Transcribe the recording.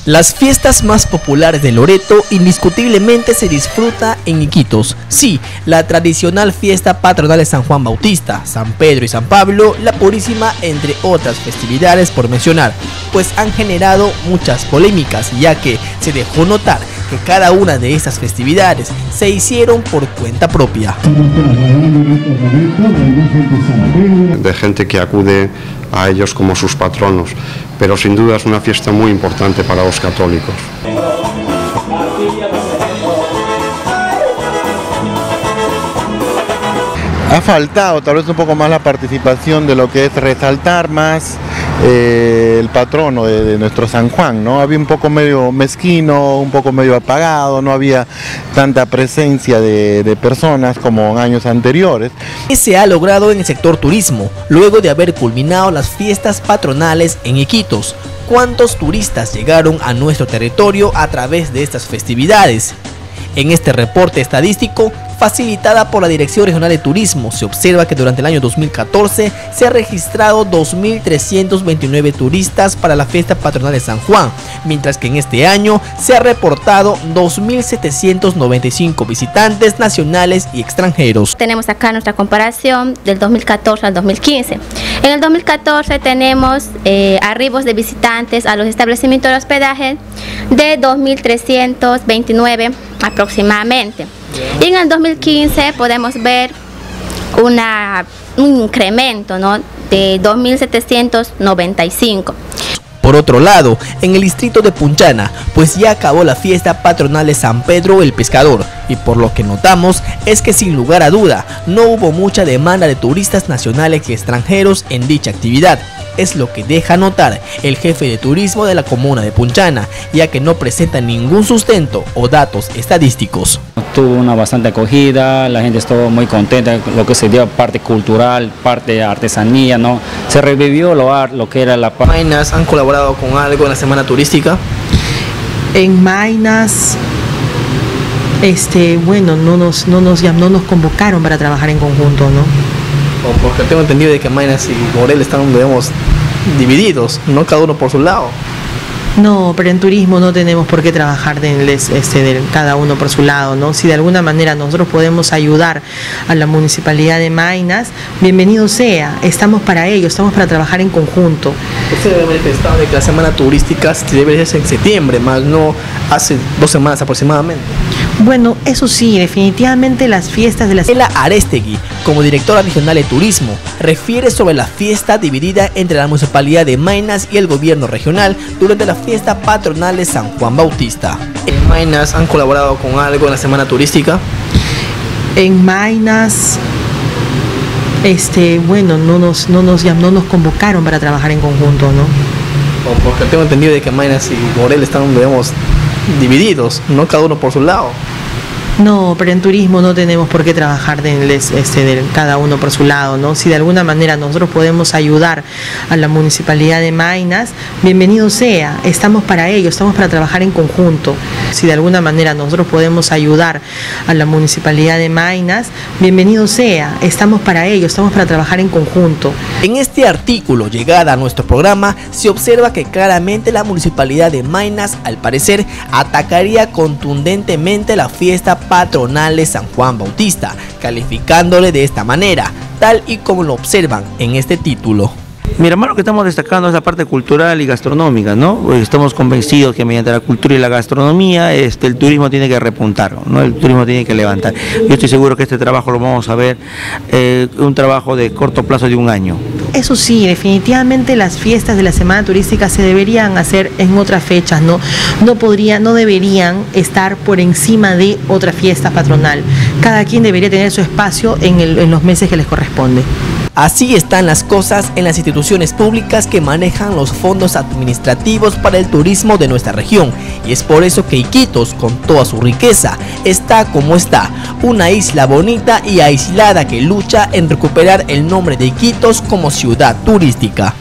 Las fiestas más populares de Loreto indiscutiblemente se disfruta en Iquitos. Sí, la tradicional fiesta patronal de San Juan Bautista, San Pedro y San Pablo, la Purísima, entre otras festividades por mencionar, pues han generado muchas polémicas, ya que se dejó notar que cada una de estas festividades se hicieron por cuenta propia. De gente que acude a ellos como sus patronos, pero sin duda es una fiesta muy importante para los católicos. Ha faltado tal vez un poco más la participación de lo que es resaltar más el patrono de nuestro San Juan, ¿no? Había un poco medio mezquino, un poco medio apagado, no había tanta presencia de personas como en años anteriores. Se ha logrado en el sector turismo, luego de haber culminado las fiestas patronales en Iquitos. ¿Cuántos turistas llegaron a nuestro territorio a través de estas festividades? En este reporte estadístico, facilitada por la Dirección Regional de Turismo, se observa que durante el año 2014 se ha registrado 2.329 turistas para la fiesta patronal de San Juan, mientras que en este año se ha reportado 2.795 visitantes nacionales y extranjeros. Tenemos acá nuestra comparación del 2014 al 2015. En el 2014 tenemos arribos de visitantes a los establecimientos de hospedaje de 2.329 aproximadamente. Y en el 2015 podemos ver un incremento, ¿no?, de 2.795. Por otro lado, en el distrito de Punchana, pues ya acabó la fiesta patronal de San Pedro el Pescador, y por lo que notamos es que sin lugar a duda no hubo mucha demanda de turistas nacionales y extranjeros en dicha actividad. Es lo que deja notar el jefe de turismo de la comuna de Punchana, ya que no presenta ningún sustento o datos estadísticos. Tuvo una bastante acogida, la gente estuvo muy contenta, lo que se dio parte cultural, parte de artesanía, ¿no? Se revivió lo que era la... ¿Mainas han colaborado con algo en la semana turística? En Mainas, bueno, no nos convocaron para trabajar en conjunto, ¿no? Porque tengo entendido de que Mainas y Morel están, digamos, divididos, no cada uno por su lado. No, pero en turismo no tenemos por qué trabajar de cada uno por su lado, ¿no? Si de alguna manera nosotros podemos ayudar a la municipalidad de Mainas, bienvenido sea, estamos para ello, estamos para trabajar en conjunto. Usted debe manifestar de que la semana turística se debe hacer en septiembre, más no hace 2 semanas aproximadamente. Bueno, eso sí, definitivamente las fiestas de la... Ela Arestegui, como directora regional de turismo, refiere sobre la fiesta dividida entre la municipalidad de Mainas y el gobierno regional durante la fiesta patronal de San Juan Bautista. ¿En Mainas han colaborado con algo en la semana turística? En Mainas, bueno, no nos convocaron para trabajar en conjunto, ¿no? Porque tengo entendido de que Mainas y Morel están, digamos, divididos, no cada uno por su lado. No, pero en turismo no tenemos por qué trabajar de cada uno por su lado, ¿no? Si de alguna manera nosotros podemos ayudar a la municipalidad de Mainas, bienvenido sea, estamos para ello, estamos para trabajar en conjunto. Si de alguna manera nosotros podemos ayudar a la municipalidad de Mainas, bienvenido sea, estamos para ello, estamos para trabajar en conjunto. En este artículo llegada a nuestro programa se observa que claramente la municipalidad de Mainas, al parecer, atacaría contundentemente la fiesta patronal de San Juan Bautista, calificándole de esta manera, tal y como lo observan en este título. Mira, más lo que estamos destacando es la parte cultural y gastronómica, ¿no? Estamos convencidos que mediante la cultura y la gastronomía el turismo tiene que repuntar, ¿no? El turismo tiene que levantar. Yo estoy seguro que este trabajo lo vamos a ver, un trabajo de corto plazo de 1 año. Eso sí, definitivamente las fiestas de la semana turística se deberían hacer en otras fechas, no deberían estar por encima de otra fiesta patronal. Cada quien debería tener su espacio en los meses que les corresponde. Así están las cosas en las instituciones públicas que manejan los fondos administrativos para el turismo de nuestra región, y es por eso que Iquitos, con toda su riqueza, está como está, una isla bonita y aislada que lucha en recuperar el nombre de Iquitos como ciudad turística.